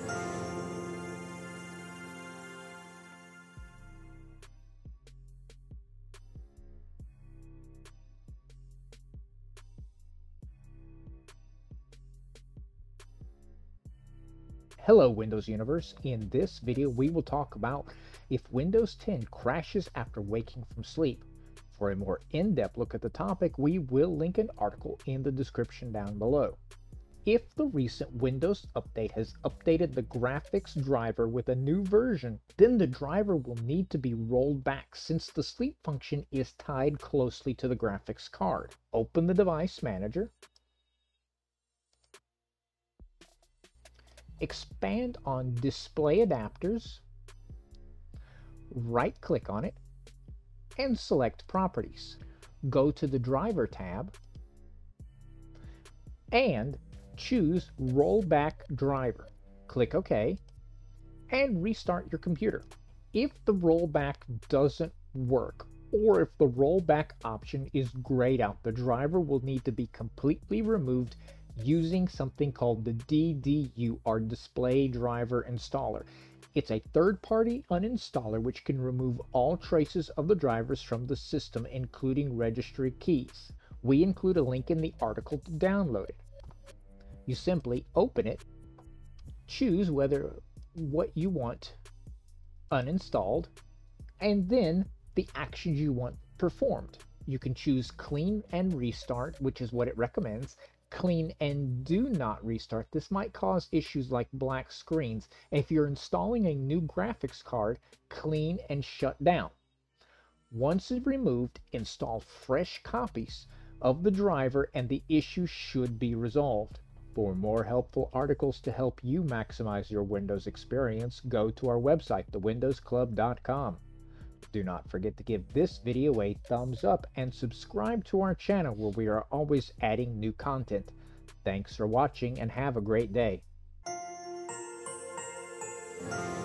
Hello Windows Universe. In this video we will talk about if Windows 10 crashes after waking from sleep. For a more in-depth look at the topic, we will link an article in the description down below. If the recent Windows update has updated the graphics driver with a new version, then the driver will need to be rolled back since the sleep function is tied closely to the graphics card. Open the device manager, expand on Display Adapters, right-click on it, and select Properties. Go to the Driver tab and choose Rollback Driver. Click OK and restart your computer. If the rollback doesn't work, or if the rollback option is grayed out, the driver will need to be completely removed using something called the DDU, or Display Driver Installer. It's a third-party uninstaller which can remove all traces of the drivers from the system, including registry keys. We include a link in the article to download it. You simply open it, choose what you want uninstalled, and then the actions you want performed. You can choose clean and restart, which is what it recommends. Clean and do not restart. This might cause issues like black screens. If you're installing a new graphics card, clean and shut down. Once it's removed, install fresh copies of the driver and the issue should be resolved. For more helpful articles to help you maximize your Windows experience, go to our website, thewindowsclub.com. Do not forget to give this video a thumbs up and subscribe to our channel where we are always adding new content. Thanks for watching and have a great day.